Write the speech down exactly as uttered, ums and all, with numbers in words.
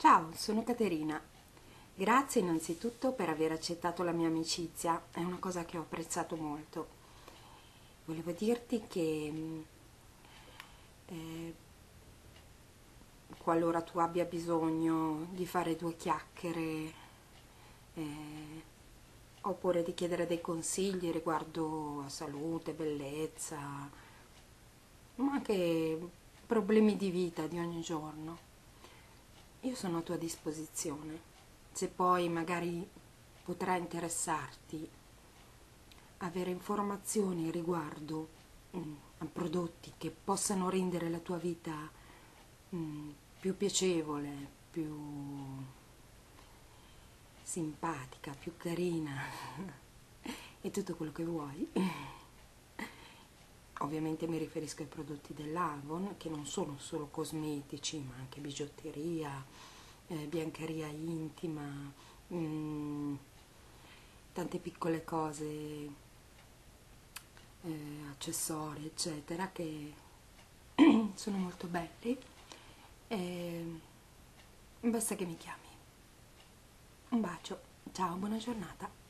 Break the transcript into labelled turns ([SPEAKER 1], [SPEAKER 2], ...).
[SPEAKER 1] Ciao, sono Caterina. Grazie innanzitutto per aver accettato la mia amicizia, è una cosa che ho apprezzato molto. Volevo dirti che mh, eh, qualora tu abbia bisogno di fare due chiacchiere eh, oppure di chiedere dei consigli riguardo a salute, bellezza, ma anche problemi di vita di ogni giorno, io sono a tua disposizione. Se poi magari potrà interessarti avere informazioni riguardo mm, a prodotti che possano rendere la tua vita mm, più piacevole, più simpatica, più carina e tutto quello che vuoi. Ovviamente mi riferisco ai prodotti dell'Avon, che non sono solo cosmetici, ma anche bigiotteria, eh, biancheria intima, mm, tante piccole cose, eh, accessori, eccetera, che sono molto belli. E basta che mi chiami. Un bacio, ciao, buona giornata.